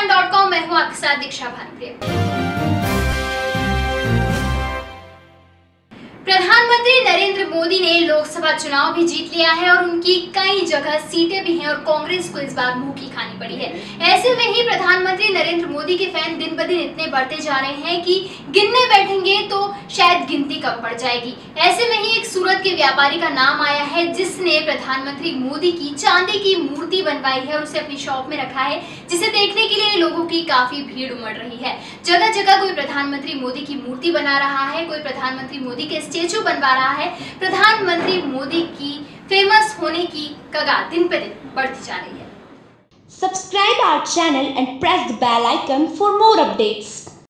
घमासान.com। मैं हूँ आपके साथ दीक्षा भानुप्रिया। प्रधानमंत्री नरेंद्र मोदी ने लोकसभा चुनाव भी जीत लिया है और उनकी कई जगह सीटें भी हैं और कांग्रेस को इस बार मुंह की खानी पड़ी है। ऐसे में ही प्रधानमंत्री नरेंद्र मोदी के फैन दिन ब दिन इतने बढ़ते जा रहे हैं कि गिनने बैठेंगे तो शायद गिनती कम पड़ जाएगी। ऐसे में ही एक सूरत के व्यापारी का नाम आया है जिसने प्रधानमंत्री मोदी की चांदी की मूर्ति बनवाई है और उसे अपनी शॉप में रखा है, जिसे देखने के लिए लोगों की काफी भीड़ उमड़ रही है। जगह जगह कोई प्रधानमंत्री मोदी की मूर्ति बना रहा है, कोई प्रधानमंत्री मोदी के स्टेचू बनवा रहा है। प्रधानमंत्री मोदी की फेमस होने की कगार दिन पे दिन बढ़ती जा रही है। Subscribe our channel and press the bell icon for more updates.